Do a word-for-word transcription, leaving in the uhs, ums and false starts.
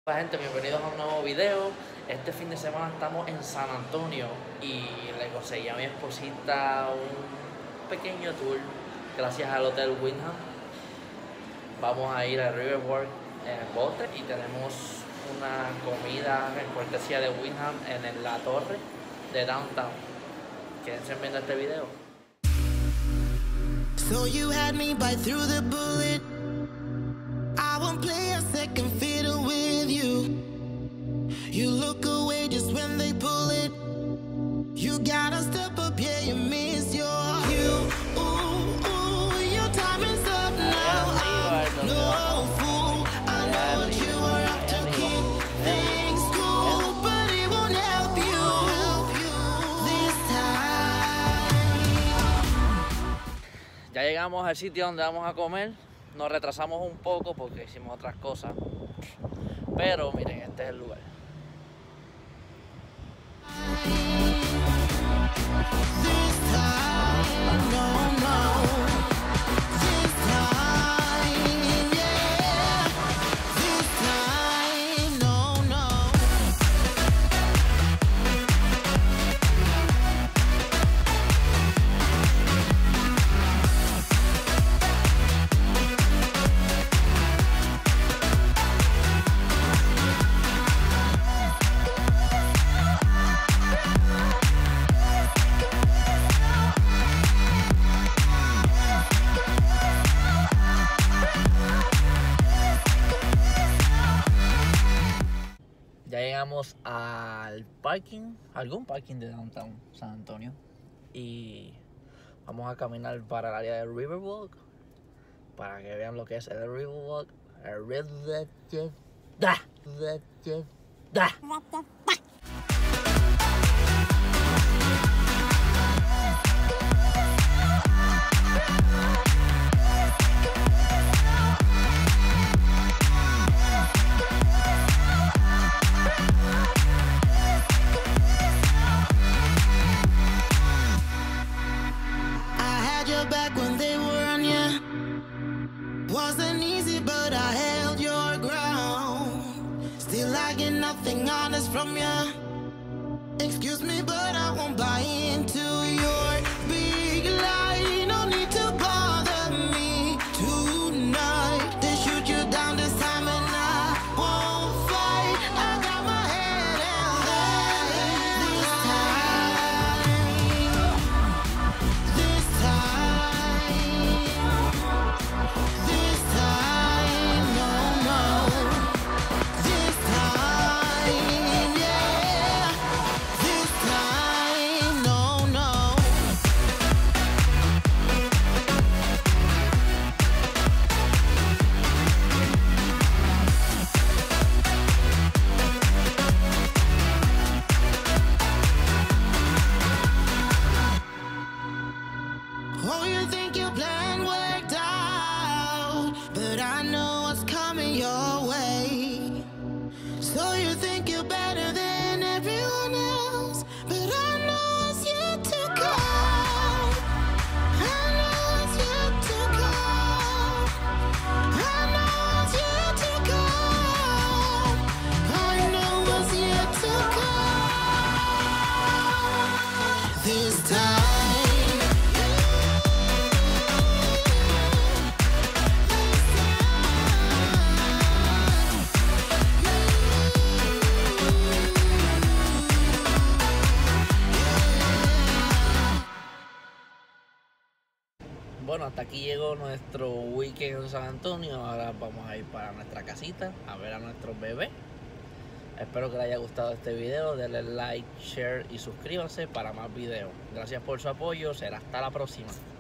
Hola gente, bienvenidos a un nuevo video. Este fin de semana estamos en San Antonio y le conseguí a mi esposita un pequeño tour gracias al Hotel Wyndham. Vamos a ir a Riverwalk en el bote y tenemos una comida en cortesía de Wyndham en la torre de Downtown. Quédense viendo este video. So you had me bite through the bullet. I won't play a second fiddle with you. You look away just when they pull it. You gotta step up, yeah, you miss your cue. Ooh, ooh, your time is up now. I'm no fool. I know what you are up to, keep things cool, but it won't help you this time. Ya llegamos al sitio donde vamos a comer. Nos retrasamos un poco porque hicimos otras cosas. Pero miren, este es el lugar. Ya llegamos al parking, algún parking de Downtown San Antonio, y vamos a caminar para el área del Riverwalk para que vean lo que es el Riverwalk. El Riverwalk. Da, da, da. Back when they were on ya, wasn't easy, but I held your ground. Still I get nothing honest from ya. Excuse me, but I won't buy into your big lie. No need to bother me tonight. They shoot you down this time and I won't fight. I got my head held high this time. This time. Oh, you think your plan worked out, but I know what's coming your way. So you think you're better than everyone else, but I know it's yet to come. I know it's yet to come. I know it's yet to come. I know it's yet to come. This time. Bueno, hasta aquí llegó nuestro weekend en San Antonio. Ahora vamos a ir para nuestra casita a ver a nuestros bebés. Espero que les haya gustado este video. Denle like, share y suscríbanse para más videos. Gracias por su apoyo. Será hasta la próxima.